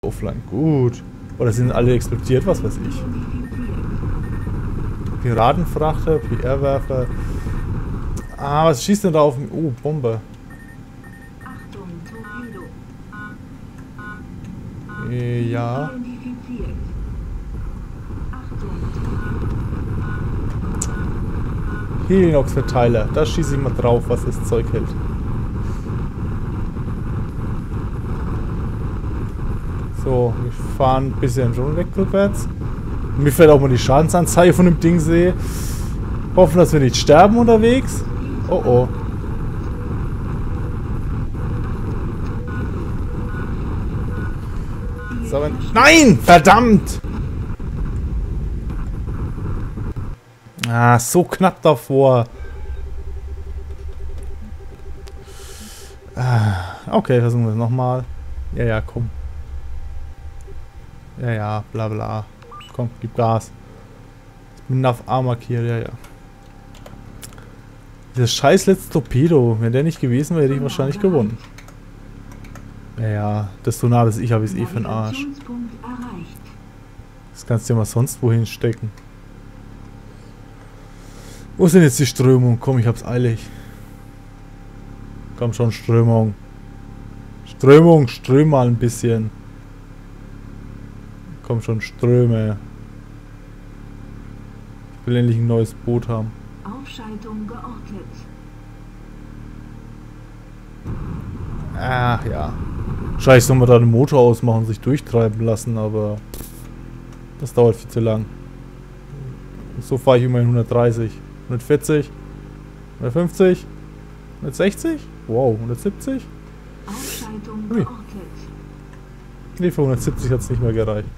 offline. Gut. Oder sind alle explodiert? Was weiß ich. Piratenfrachter, PR-Werfer. Ah, was schießt denn da auf mich? Oh, Bombe. Ja. Helinox-Verteiler. Da schieße ich mal drauf, was das Zeug hält. So, wir fahren ein bisschen schon weg rückwärts. Mir fällt auch mal die Schadensanzeige von dem Ding sehe. Hoffen, dass wir nicht sterben unterwegs. Oh oh. So, nein! Verdammt! Ah, so knapp davor. Okay, versuchen wir es nochmal. Ja, ja, komm. Ja, ja, bla bla. Komm, gib Gas. Ich bin auf A markiert, ja, ja. Dieser scheiß letzte Torpedo. Wenn der nicht gewesen wäre, hätte ich wahrscheinlich gewonnen. Ja, ja, desto nah das ich habe, ist eh für den Arsch. Das kannst du ja mal sonst wohin stecken. Wo ist denn jetzt die Strömung? Komm, ich hab's eilig. Komm schon, Strömung. Strömung, ström mal ein bisschen. Komm schon, Ströme. Ich will endlich ein neues Boot haben. Aufschaltung geortet. Ach ja. Scheiße, soll man da den Motor ausmachen und sich durchtreiben lassen, aber das dauert viel zu lang. So fahre ich immerhin 130. 140. 150. 160. Wow, 170. Aufschaltung geortet. Ne, für 170 hat es nicht mehr gereicht.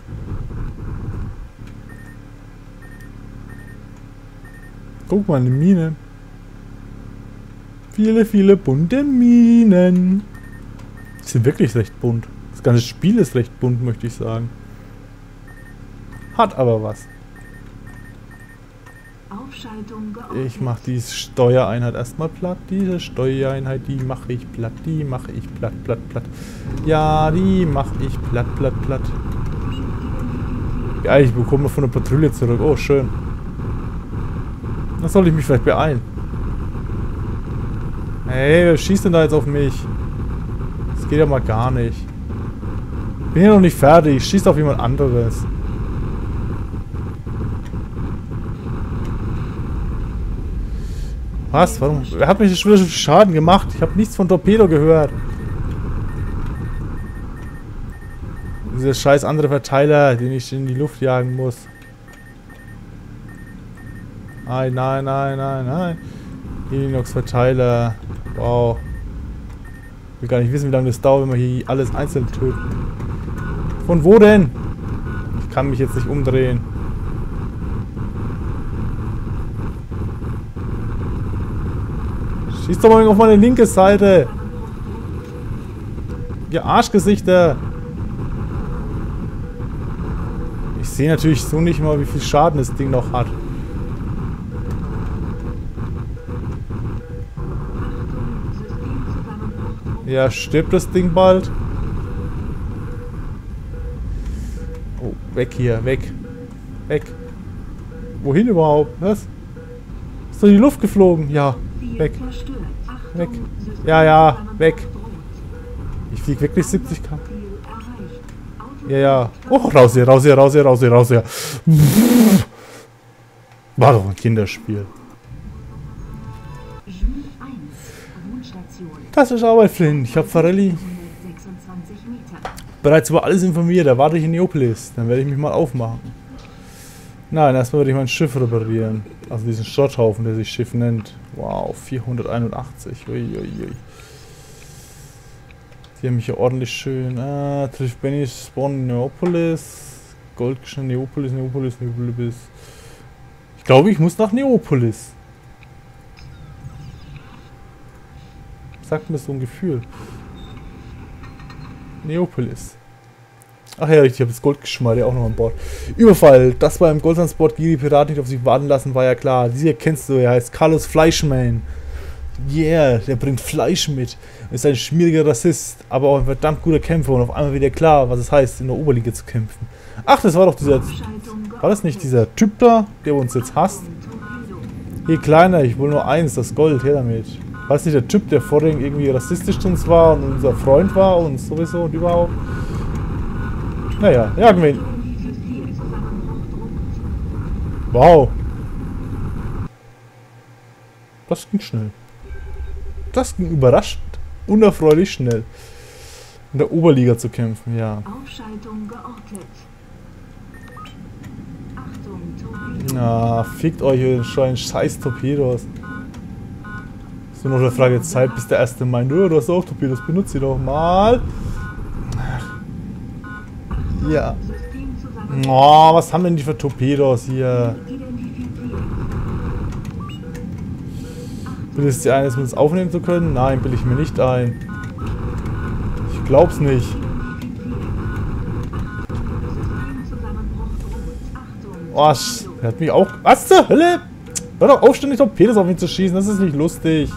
Guck mal, eine Mine. Viele, viele bunte Minen. Die sind wirklich recht bunt. Das ganze Spiel ist recht bunt, möchte ich sagen. Hat aber was. Aufschaltung geortet. Ich mache die Steuereinheit erstmal platt. Diese Steuereinheit, die mache ich platt. Die mache ich platt, platt, platt. Ja, die mache ich platt, platt, platt. Ja, ich bekomme von der Patrouille zurück. Oh, schön. Da soll ich mich vielleicht beeilen. Hey, wer schießt denn da jetzt auf mich? Das geht ja mal gar nicht. Bin ja noch nicht fertig. Schießt auf jemand anderes. Was? Warum? Er hat mich schon Schaden gemacht. Ich habe nichts von Torpedo gehört. Dieser scheiß andere Verteiler, den ich in die Luft jagen muss. Nein, nein, nein, nein, nein. Helinox-Verteiler. Wow. Ich will gar nicht wissen, wie lange das dauert, wenn wir hier alles einzeln töten. Von wo denn? Ich kann mich jetzt nicht umdrehen. Schieß doch mal auf meine linke Seite. Ihr Arschgesichter. Ich sehe natürlich so nicht mal, wie viel Schaden das Ding noch hat. Ja, stirbt das Ding bald? Oh, weg hier, weg. Weg. Wohin überhaupt? Was? Ist doch in die Luft geflogen? Ja, weg. Weg. Ja, ja, weg. Ich flieg wirklich 70 km. Ja, ja. Oh, raus hier, raus hier, raus hier, raus hier, raus hier. War doch ein Kinderspiel. Das ist Arbeit, Flynn. Ich habe Farelli bereits über alles informiert. Da warte ich in Neopolis. Dann werde ich mich mal aufmachen. Nein, erstmal werde ich mein Schiff reparieren. Also diesen Schrotthaufen, der sich Schiff nennt. Wow, 481. Uiuiui. Die haben mich ja ordentlich schön. Trifft Benny Spawn Neopolis. Goldgeschenk Neopolis, Neopolis, Neopolis. Ich glaube, ich muss nach Neopolis. Sagt mir so ein Gefühl. Neopolis. Ach ja, richtig, ich habe das Goldgeschmeide auch noch an Bord. Überfall. Das war im Goldtransport, die Piraten nicht auf sich warten lassen, war ja klar. Dieser kennst du, er heißt Carlos Fleischmann. Yeah, der bringt Fleisch mit. Ist ein schmieriger Rassist, aber auch ein verdammt guter Kämpfer und auf einmal wieder klar, was es heißt, in der Oberliga zu kämpfen. Ach, das war doch dieser... War das nicht dieser Typ da, der uns jetzt hasst? Hey Kleiner, ich will nur eins, das Gold, her damit. War das nicht der Typ, der vorhin irgendwie rassistisch zu uns war und unser Freund war und sowieso und überhaupt? Naja, jagen wir ihn. Wow. Das ging schnell. Das ging überraschend, unerfreulich schnell. In der Oberliga zu kämpfen, ja. Aufschaltung geortet. Achtung, Torpedo. Na, fickt euch ihr scheiß Torpedos. So noch eine Frage Zeit, bis der erste meint, du hast auch Torpedos, benutzt sie doch mal. Ja. Oh, was haben denn die für Torpedos hier? Bildest du dir ein, es uns aufnehmen zu können? Nein, bilde ich mir nicht ein. Ich glaub's nicht. Oh, er hat mich auch... Was zur Hölle? Hör doch auf, ständig Torpedos auf ihn zu schießen, das ist nicht lustig.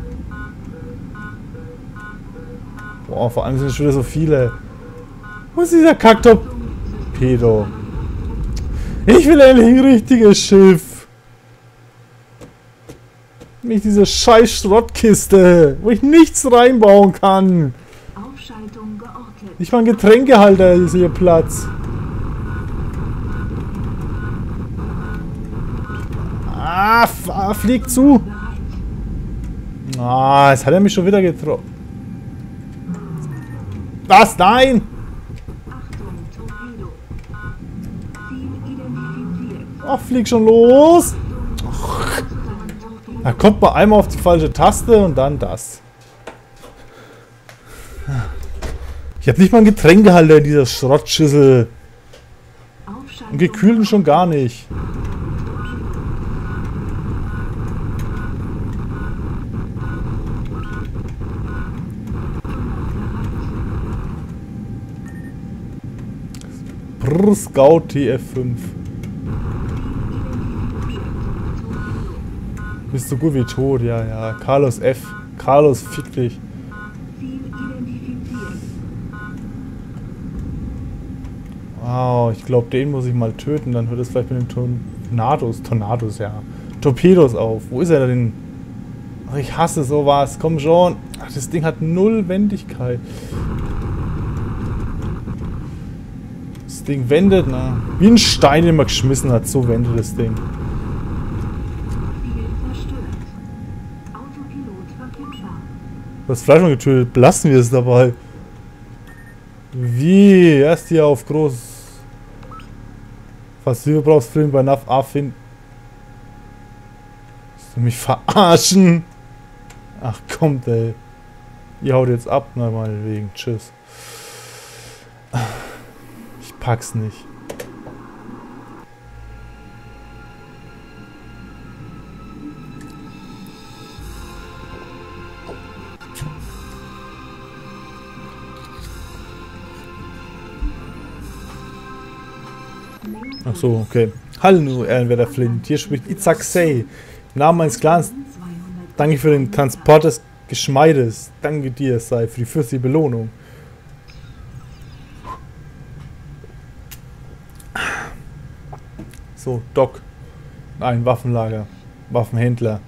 Boah, vor allem sind schon wieder so viele. Wo ist dieser Kacktorpedo? Ich will endlich ein richtiges Schiff. Nicht diese scheiß Schrottkiste, wo ich nichts reinbauen kann. Aufschaltung geortet. Nicht mal ein Getränkehalter ist hier Platz. Ah, flieg zu. Ah, jetzt hat er mich schon wieder getroffen. Was? Nein! Achtung, Torpedo. Ziel identifiziert. Ach, flieg schon los. Da kommt man einmal auf die falsche Taste und dann das. Ich habe nicht mal einen Getränkehalter in dieser Schrottschüssel. Und gekühlten schon gar nicht. Brrr, Scout TF5. Bist so gut wie tot, ja, ja. Carlos F. Carlos, fick dich. Ziel identifiziert. Wow, ich glaube, den muss ich mal töten. Dann hört es vielleicht mit den Tornados, ja. Torpedos auf. Wo ist er denn? Ach, ich hasse sowas. Komm schon. Ach, das Ding hat null Wendigkeit. Das Ding wendet, na. Wie ein Stein, den man geschmissen hat. So wendet das Ding. Ziel zerstört. Autopilot verfügbar. Das Fleisch schon getötet. Belassen wir es dabei. Wie? Erst hier auf groß. Was du brauchst, Film bei NAV A finden. Willst du mich verarschen? Ach kommt, ey. Ihr haut jetzt ab, na meinetwegen. Tschüss. Ich pack's nicht. Ach so, okay. Hallo, Ehrenwerter Flint. Hier spricht Itzhak Say. Im Namen meines Clans. Danke für den Transport des Geschmeides. Danke dir, Sei, für die fürstliche Belohnung. So, Doc. Nein, Waffenlager. Waffenhändler.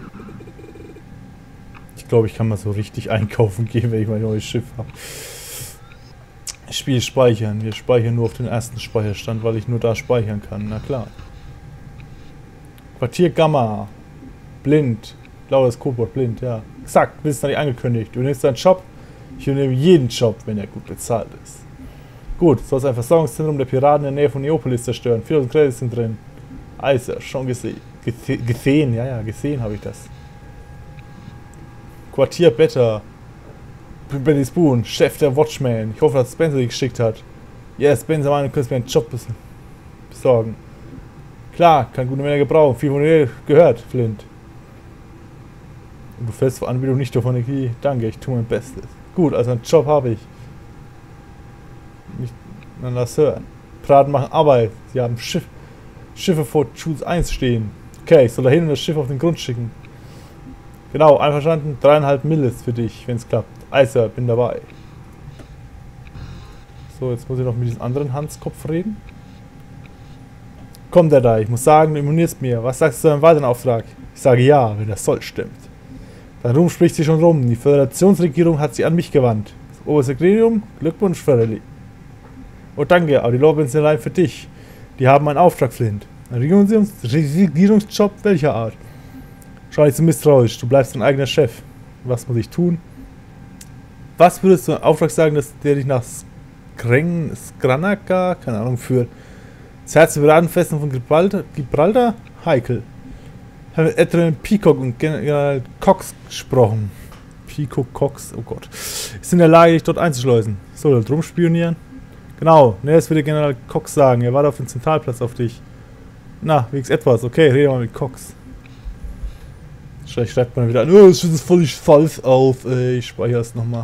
Ich glaube, ich kann mal so richtig einkaufen gehen, wenn ich mein neues Schiff habe. Spiel speichern. Wir speichern nur auf den ersten Speicherstand, weil ich nur da speichern kann. Na klar. Quartier Gamma. Blind. Blaues Codewort blind, ja. Exakt, bist du nicht angekündigt. Du nimmst deinen Job. Ich übernehme jeden Job, wenn er gut bezahlt ist. Gut, du sollst ein Versorgungszentrum der Piraten in der Nähe von Neapolis zerstören. 4000 Credits sind drin. Also, schon gesehen. Gesehen, ja, gesehen habe ich das. Quartier Better. Benny Spoon, Chef der Watchman. Ich hoffe, dass Spencer dich geschickt hat. Yes, Spencer, du kannst mir einen Job besorgen. Klar, kann gute Männer gebrauchen. Viel von dir gehört, Flint. Und du fällst vor Anbietung nicht davon Energie. Danke, ich tue mein Bestes. Gut, also einen Job habe ich. Nicht, dann lass hören. Piraten machen Arbeit. Sie haben Schiffe vor Choose 1 stehen. Okay, ich soll da hin und das Schiff auf den Grund schicken. Genau, einverstanden. 3,5 Mil ist für dich, wenn es klappt. Also, bin dabei. So, jetzt muss ich noch mit diesem anderen Hanskopf reden. Kommt er da? Ich muss sagen, du imponierst mir. Was sagst du zu deinem weiteren Auftrag? Ich sage ja, wenn das Soll stimmt. Dein Ruhm spricht sich schon rum. Die Föderationsregierung hat sich an mich gewandt. Das oberste Gremium, Glückwunsch, Förderli. Oh danke, aber die Lorbeeren sind allein für dich. Die haben einen Auftrag, Flint. Ein Regierungsjob welcher Art? Schau nicht so misstrauisch, du bleibst dein eigener Chef. Was muss ich tun? Was würdest du einen Auftrag sagen, dass der dich nach Skranaka, keine Ahnung, führt? Das Herz der Piratenfesten von Gibraltar? Heikel. Ich habe mit Adrian Peacock und General Cox gesprochen. Peacock Cox, oh Gott. Ist in der Lage, dich dort einzuschleusen. Soll er drum spionieren? Genau, ne, das würde General Cox sagen. Er war auf dem Zentralplatz auf dich. Na, wenigstens etwas. Okay, rede mal mit Cox. Vielleicht schreibt man wieder an. Oh, das ist völlig falsch auf. Ich speichere es nochmal.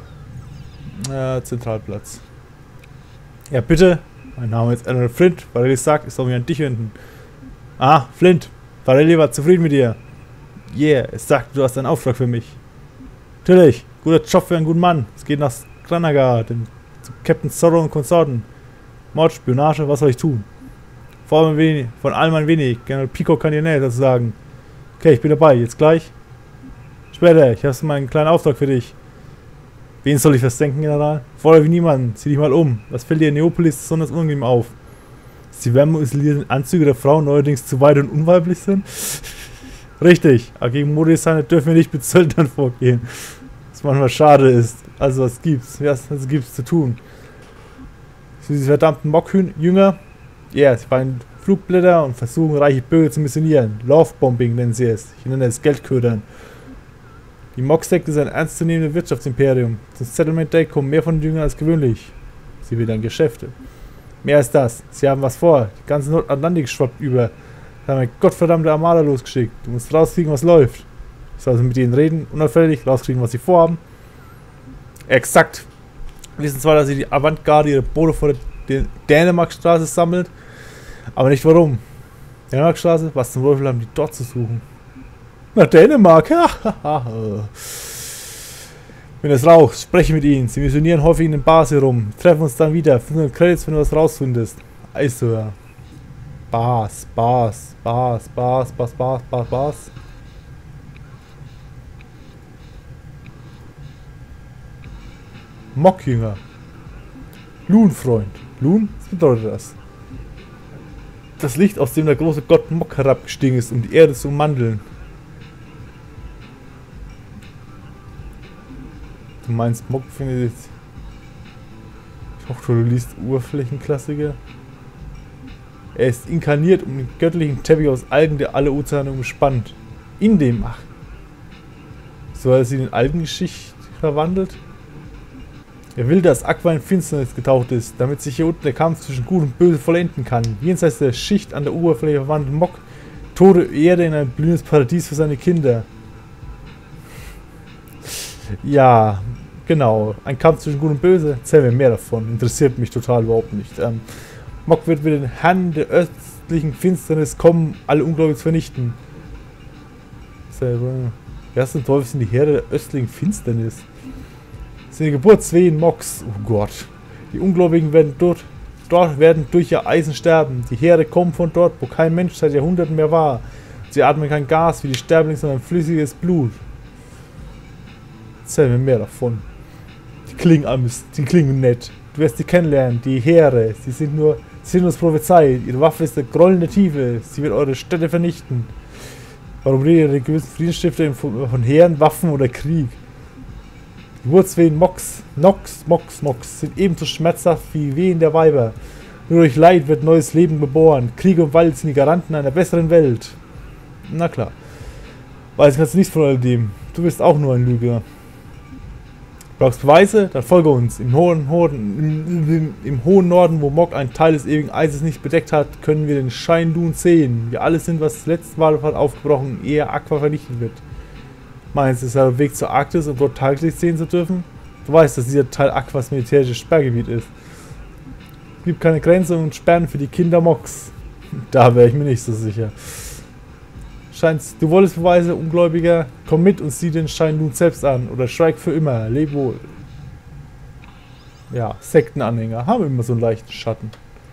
Ja, Zentralplatz. Ja, bitte. Mein Name ist Admiral Flint. Varelli sagt, ich soll mich an dich wenden. Ah, Flint. Varelli war zufrieden mit dir. Yeah, es sagt, du hast einen Auftrag für mich. Natürlich. Guter Job für einen guten Mann. Es geht nach Skranaka, zu Captain Zorro und Konsorten. Mord, Spionage, was soll ich tun? Vor allem ein wenig, von allem ein wenig. General Peacock kann dir näher dazu sagen. Okay, ich bin dabei. Jetzt gleich? Später. Ich habe meinen kleinen Auftrag für dich. Wen soll ich das denken, General? Fordere wie niemanden. Zieh dich mal um. Was fällt dir in Neopolis besonders unangenehm auf? Dass die wärmeisolierten Anzüge der Frauen neuerdings zu weit und unweiblich sind? Richtig. Aber gegen Modedesigner dürfen wir nicht mit Söldnern vorgehen. Was manchmal schade ist. Also was gibt's? Was gibt's zu tun? Diese verdammten Mock-Jünger? Ja, sie fallen Flugblätter und versuchen reiche Bürger zu missionieren. Lovebombing nennen sie es. Ich nenne es Geldködern. Die Mock-Sekte ist ein ernstzunehmendes Wirtschaftsimperium. Zum Settlement Day kommen mehr von den Jüngern als gewöhnlich. Sie will dann Geschäfte. Mehr als das. Sie haben was vor. Die ganze Nordatlantik schwappt über. Sie haben eine gottverdammte Armada losgeschickt. Du musst rauskriegen, was läuft. Ich soll also mit ihnen reden, unauffällig, rauskriegen, was sie vorhaben. Exakt. Wir wissen zwar, dass sie die Avantgarde ihre Boote vor der Dänemarkstraße sammelt, aber nicht warum. Dänemarkstraße? Was zum Teufel haben die dort zu suchen? Na, Dänemark, Wenn es raucht, spreche mit ihnen. Sie missionieren häufig in den Bars herum. Wir treffen uns dann wieder. 500 Credits, wenn du was rausfindest. Also, ja. Bars. Mockjünger. Loon-Freund. Loon? Was bedeutet das? Das Licht, aus dem der große Gott Mock herabgestiegen ist, um die Erde zu ummanteln. Du meinst, Mock findet jetzt... Ich hoffe, du liest Oberflächenklassiker. Er ist inkarniert um den göttlichen Teppich aus Algen, der alle Ozeane umspannt. In dem... Ach. So hat er sie in Algengeschichte verwandelt? Er will, dass Aqua in Finsternis getaucht ist, damit sich hier unten der Kampf zwischen Gut und Böse vollenden kann. Jenseits der Schicht an der Oberfläche verwandelt Mock tote Erde in ein blühendes Paradies für seine Kinder. Ja, genau. Ein Kampf zwischen Gut und Böse. Erzähl mir mehr davon. Interessiert mich total überhaupt nicht. Mock wird mit den Herren der östlichen Finsternis kommen, alle Ungläubigen zu vernichten. Wer ist denn Teufel sind die Heere der östlichen Finsternis? Das sind die Geburtswehen Mocks. Oh Gott. Die Ungläubigen werden dort werden durch ihr Eisen sterben. Die Heere kommen von dort, wo kein Mensch seit Jahrhunderten mehr war. Sie atmen kein Gas wie die Sterblinge, sondern flüssiges Blut. Erzähl mir mehr davon. Die klingen nett. Du wirst sie kennenlernen, die Heere. Sie sind nur prophezeit. Ihre Waffe ist der Groll der Tiefe. Sie wird eure Städte vernichten. Warum redet ihr gewissen Friedensstifter von Heeren, Waffen oder Krieg? Die Geburtswehen Mocks sind ebenso schmerzhaft wie Wehen der Weiber. Nur durch Leid wird neues Leben geboren. Krieg und Wald sind die Garanten einer besseren Welt. Na klar. Weiß kannst du nichts von all dem. Du bist auch nur ein Lügner. Brauchst Beweise? Dann folge uns. Im hohen Norden, wo Mock einen Teil des ewigen Eises nicht bedeckt hat, können wir den Scheindun sehen. Wir alle sind was letztes Mal aufgebrochen, ehe Aqua vernichtet wird. Meinst du, es ist der Weg zur Arktis, um dort Tageslicht sehen zu dürfen? Du weißt, dass dieser Teil Aquas militärisches Sperrgebiet ist. Es gibt keine Grenze und Sperren für die Kinder Mocks. Da wäre ich mir nicht so sicher. Scheinst, du wolltest Beweise, Ungläubiger? Komm mit und sieh den Schein nun selbst an. Oder schweig für immer. Leb wohl. Ja, Sektenanhänger haben immer so einen leichten Schatten.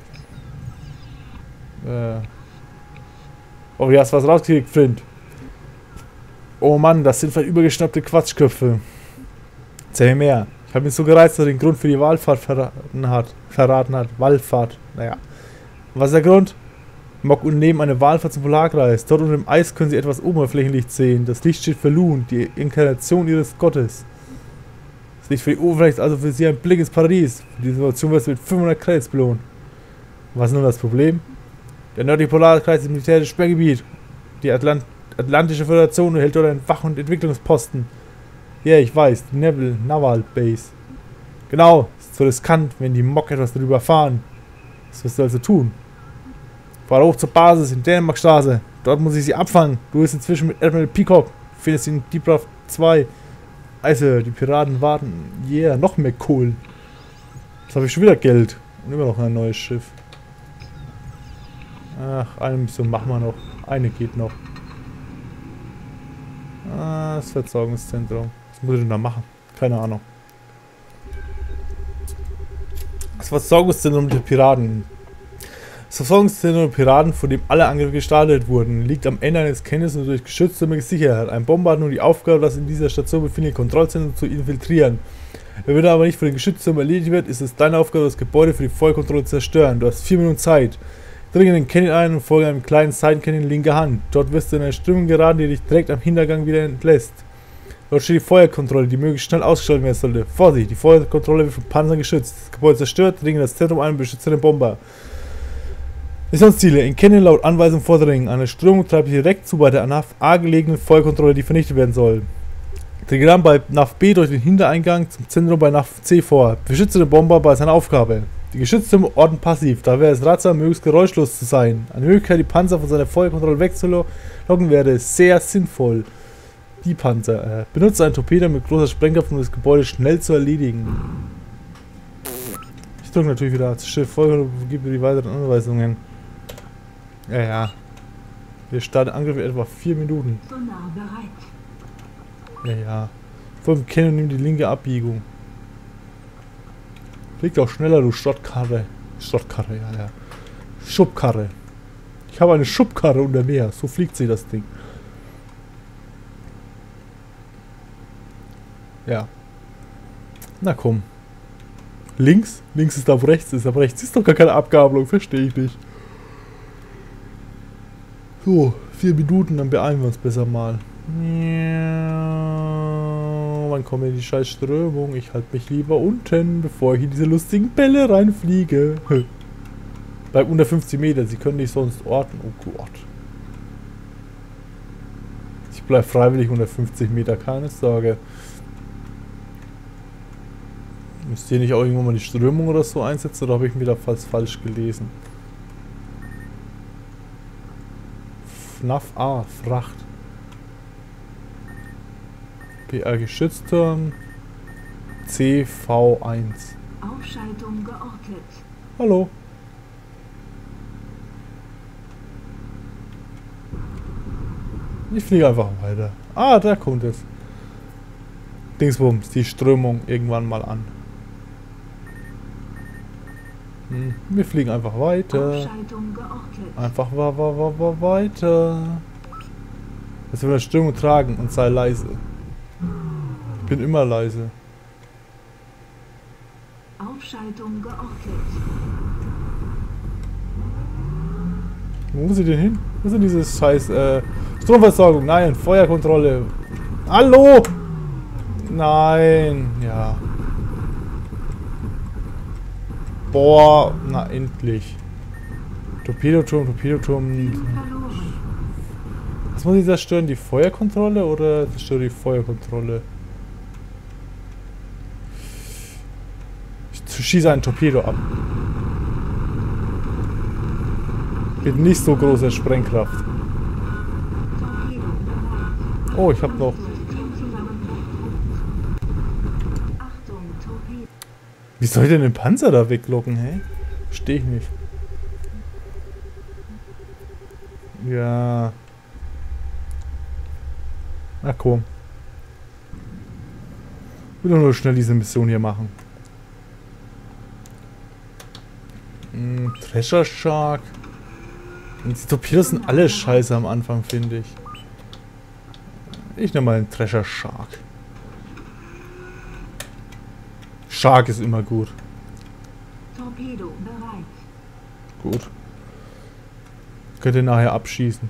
Oh, du hast was rausgekriegt, Flint. Oh Mann, das sind vielleicht übergeschnappte Quatschköpfe. Erzähl mir mehr. Ich habe mich so gereizt, dass er den Grund für die Wallfahrt verraten hat. Wallfahrt. Naja. Was ist der Grund? Mock unternehmen eine Wallfahrt zum Polarkreis. Dort unter dem Eis können sie etwas Oberflächenlicht sehen. Das Licht steht für Lun, die Inkarnation ihres Gottes. Das Licht für die Oberfläche ist also für sie ein Blick ins Paradies. Für die Situation wird es mit 500 Credits belohnt. Was ist nun das Problem? Der nördliche Polarkreis ist ein militärisches Sperrgebiet. Die Atlantische Föderation hält dort einen Wach- und Entwicklungsposten. Ja, ich weiß, die Naval Base. Genau, ist so riskant, wenn die Mock etwas darüber erfahren. Was wirst du also tun? Fahr hoch zur Basis in Dänemarkstraße. Dort muss ich sie abfangen. Du bist inzwischen mit Admiral Peacock. Findest ihn in Deep Rough 2. Also, die Piraten warten. Yeah, noch mehr Kohl. Jetzt habe ich schon wieder Geld. Und immer noch ein neues Schiff. Ach, eine Mission machen wir noch. Eine geht noch. Ah, das Versorgungszentrum. Was muss ich denn da machen? Keine Ahnung. Das Versorgungszentrum der Piraten. Das Versorgungszentrum der Piraten, von dem alle Angriffe gestartet wurden, liegt am Ende eines Canyons und durch geschützte gesichert. Ein Bomber hat nun die Aufgabe, das in dieser Station befindliche Kontrollzentrum zu infiltrieren. Wenn er aber nicht von den Geschützturm erledigt wird, ist es deine Aufgabe, das Gebäude für die Feuerkontrolle zu zerstören. Du hast 4 Minuten Zeit. Dringe in den Canyon ein und folge einem kleinen Seitencanyon linker Hand. Dort wirst du in eine Strömung geraten, die dich direkt am Hintergang wieder entlässt. Dort steht die Feuerkontrolle, die möglichst schnell ausgeschaltet werden sollte. Vorsicht, die Feuerkontrolle wird von Panzern geschützt. Das Gebäude zerstört, dringe in das Zentrum ein und beschütze den Bomber. Missionsziele: In Canyon laut Anweisung vordringen. Eine Strömung treibt dich direkt zu bei der NAV A gelegenen Feuerkontrolle, die vernichtet werden soll. Dringe dann bei NAV B durch den Hintereingang zum Zentrum bei NAV C vor. Beschütze den Bomber bei seiner Aufgabe. Die Geschütztürme orten passiv, da wäre es ratsam, möglichst geräuschlos zu sein. Eine Möglichkeit, die Panzer von seiner Feuerkontrolle wegzulocken, wäre sehr sinnvoll. Die Panzer. Benutze einen Torpedo mit großer Sprengkraft, um das Gebäude schnell zu erledigen. Ich drücke natürlich wieder das Schiff Feuerkontrolle und gebe die weiteren Anweisungen. Ja. Wir starten Angriff in etwa 4 Minuten. Sonar bereit. Ja. Vor dem Canyon nimmt die linke Abbiegung. Flieg doch schneller, du Schrottkarre. Schrottkarre, ja. Schubkarre. Ich habe eine Schubkarre unter Meer. So fliegt sie, das Ding. Ja. Na komm. Links? Links ist ab rechts. Ist ab rechts. Ist doch gar keine Abgabelung. Verstehe ich nicht. So, 4 Minuten, dann beeilen wir uns besser mal. Wann kommt denn die scheiß Strömung? Ich halte mich lieber unten, bevor ich in diese lustigen Bälle reinfliege. Bleib unter 50 Meter, sie können dich sonst orten. Oh Gott. Ich bleib freiwillig unter 50 Meter, keine Sorge. Müsst ihr nicht auch irgendwann mal die Strömung oder so einsetzen, oder habe ich mir da fast falsch gelesen? FNAF A, Fracht. PA Geschützturm. CV1. Aufschaltung geortet. Hallo. Ich fliege einfach weiter. Ah, da kommt es. Dingsbums, die Strömung irgendwann mal an. Wir fliegen einfach weiter. Aufschaltung geortet. Einfach weiter. Dass wir eine Strömung tragen und sei leise. Ich bin immer leise. Aufschaltung geortet. Wo muss ich denn hin? Wo ist denn dieses scheiß Stromversorgung? Nein, Feuerkontrolle. Hallo! Nein, ja. Boah, na endlich. Torpedoturm. Ziel verloren. Was muss ich zerstören? Die Feuerkontrolle oder zerstöre die Feuerkontrolle? Ich schieße einen Torpedo ab. Mit nicht so großer Sprengkraft. Torpedo bereit. Oh, ich habe noch. Achtung, Torpedo. Wie soll ich denn den Panzer da weglocken, hä? Verstehe ich nicht. Ja. Na komm. Ich will doch nur schnell diese Mission hier machen. Treasure Shark. Und die Torpedos sind alle scheiße am Anfang, finde ich. Ich nehme mal einen Treasure Shark. Shark ist immer gut. Torpedo bereit. Gut. Könnt ihr nachher abschießen.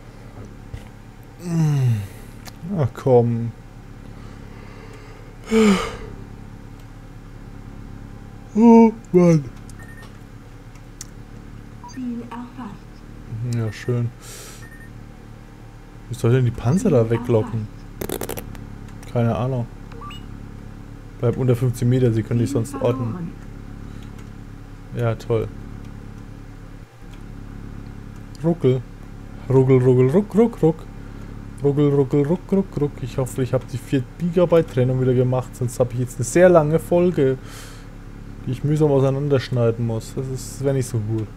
Ach komm. Oh Mann. Ziel erfasst. Ja, schön. Wie soll denn die Panzer da weglocken? Keine Ahnung. Bleib unter 15 Meter, sie können dich sonst orten. Ja, toll. Ruckel. Ruckel, ruckel, ruck, ruck, ruck. Ruckel, ruckel, ruck, ruck, ruck. Ich hoffe, ich habe die 4 Gigabyte Trennung wieder gemacht, sonst habe ich jetzt eine sehr lange Folge, die ich mühsam auseinanderschneiden muss. Das wäre nicht so gut.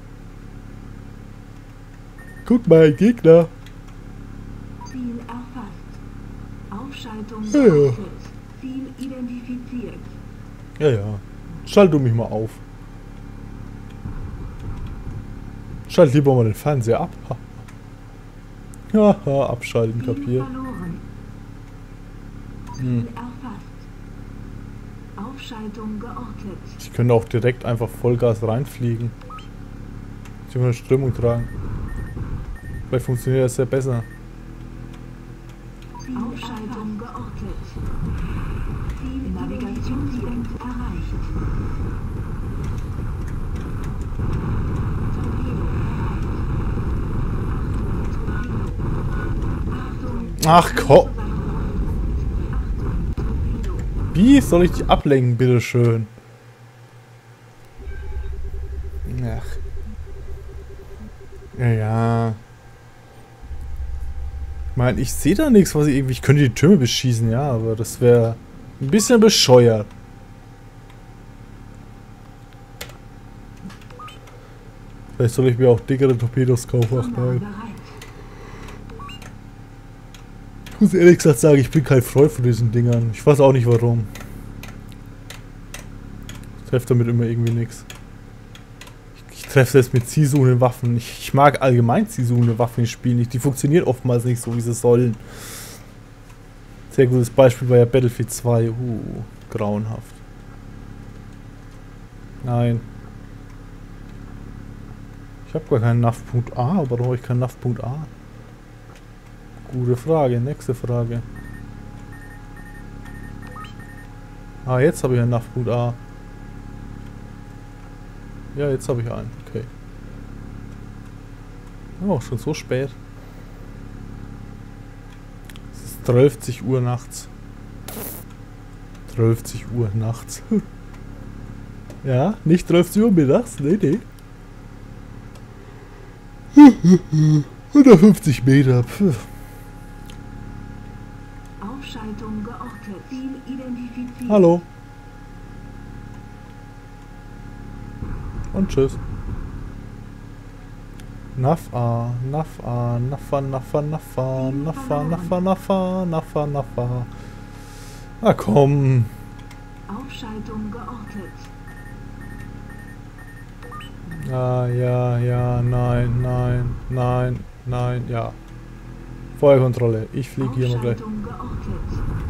Guck mal, Gegner. Ziel erfasst. Aufschaltung Ja, ja. geortet. Ziel identifiziert. Ja, ja. Schalt du mich mal auf. Schalt lieber mal den Fernseher ab. Haha, abschalten, Ziel kapiert. verloren. Ziel erfasst. Aufschaltung geortet. Ich könnte auch direkt einfach Vollgas reinfliegen. Ich will eine Strömung tragen. Vielleicht funktioniert das ja besser. Ziel Aufschaltung geortet. Ziel Navigationspunkt erreicht. Ach komm. Wie soll ich dich ablenken, bitteschön? Ach. Ja, ja. Ich meine, ich sehe da nichts, was ich irgendwie... Ich könnte die Türme beschießen, ja, aber das wäre ein bisschen bescheuert. Vielleicht soll ich mir auch dickere Torpedos kaufen. Ach nein. Ich muss ehrlich gesagt sagen, ich bin kein Freund von diesen Dingern. Ich weiß auch nicht warum. Ich treffe damit immer irgendwie nichts. Ich treffe das mit zielsuchenden Waffen. Ich mag allgemein zielsuchende Waffen in Spielen nicht. Die funktionieren oftmals nicht so, wie sie sollen. Sehr gutes Beispiel war ja Battlefield 2. Grauenhaft. Nein. Ich habe gar keinen NAV.A. Warum habe ich keinen NAV.A? Gute Frage. Nächste Frage. Ah, jetzt habe ich einen NAV.A. Ja, jetzt habe ich einen. Okay. Oh, schon so spät. Es ist 12 Uhr nachts. 12 Uhr nachts. Ja, nicht 12 Uhr mittags. Nee, nee. 150 Meter. Aufschaltung geortet. Ziel identifiziert. Hallo. Und tschüss. Nafa, Nafa, Nafa, Nafa, Nafa, Nafa, Nafa, Nafa, Nafa, Nafa. Na komm. Aufschaltung geortet. Ja, ja, ja, nein, nein, nein, nein, ja. Feuerkontrolle. Ich fliege hier mal gleich. Aufschaltung geortet.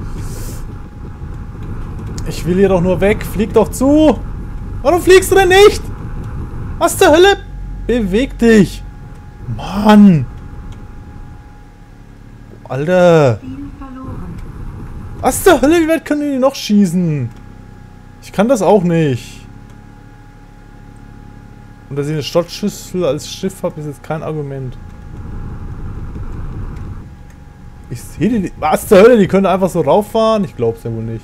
Ich will hier doch nur weg. Flieg doch zu. Warum fliegst du denn nicht? Was zur Hölle? Beweg dich. Mann. Alter. Ziel verloren. Was zur Hölle? Wie weit können die noch schießen? Ich kann das auch nicht. Und dass ich eine Schrottschüssel als Schiff habe, ist jetzt kein Argument. Ich sehe die... Was zur Hölle? Die können einfach so rauffahren? Ich glaub's ja wohl nicht.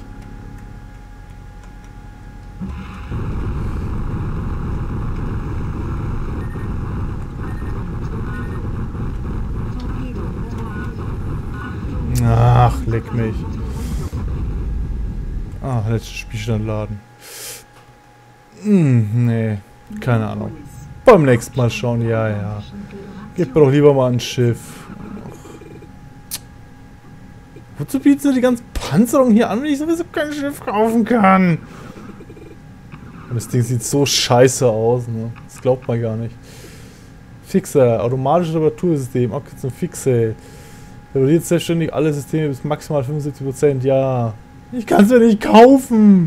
Ach, leck mich. Ah, letztes Spielstand laden. Nee, keine Ahnung. Beim nächsten Mal schauen, ja, ja. Gib mir doch lieber mal ein Schiff. Wozu bieten sie die ganze Panzerung hier an, wenn ich sowieso kein Schiff kaufen kann? Und das Ding sieht so scheiße aus, ne? Das glaubt man gar nicht. Fixer, automatisches Reparatursystem, okay, zum Fixe. Repariert selbstständig alle Systeme bis maximal 75%, ja. Ich kann es ja nicht kaufen!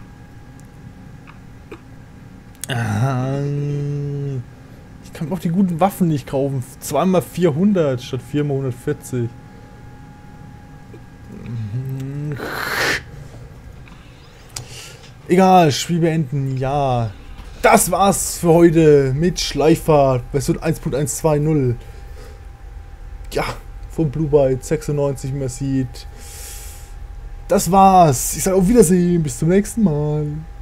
Ich kann auch die guten Waffen nicht kaufen. 2x400 statt 4x140. Egal, Spiel beenden, ja. Das war's für heute mit Schleiffahrt Version 1.120. Ja, vom Blue Byte 96, wie man sieht. Das war's. Ich sage auf Wiedersehen, bis zum nächsten Mal.